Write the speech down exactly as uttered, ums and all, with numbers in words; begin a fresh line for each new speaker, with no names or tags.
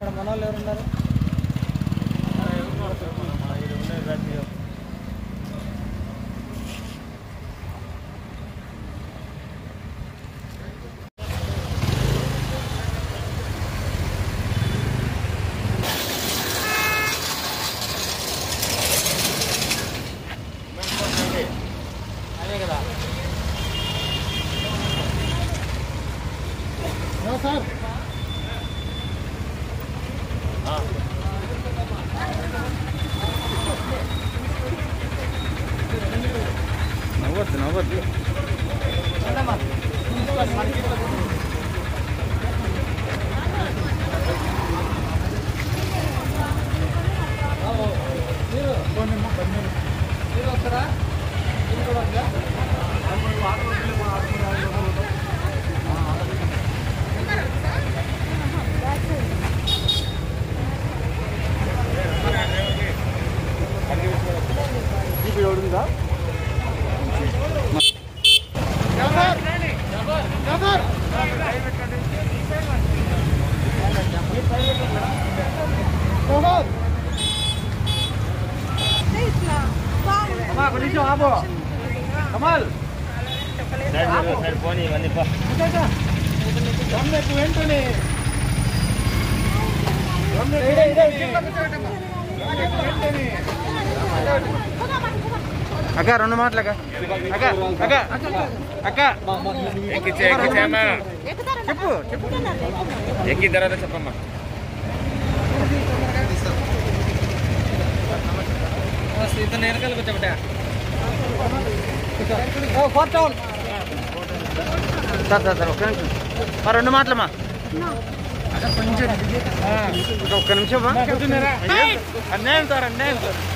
మన వాళ్ళు ఎవరున్నారు? అదే కదా సార్. నవ్వద్దు నవ్వద్దు మీరు వస్తారా? ఎవరుందా? కొంచెం ఆపో కమల్ పోనీ ఇవన్నీ వెంటనే అక్క రెండు మాటలు అక్క అక్క అక్క అక్క చెప్పు చెప్పు ఎక్కి తర్వాత చెప్పమ్మా. ఇతను వెనకాలకు వచ్చామట సార్ సార్ సార్ ఒక్క నిమిషం రెండు మాటలమ్మా. ఒక్క నిమిషం అన్యాయం సార్ అన్యాయం సార్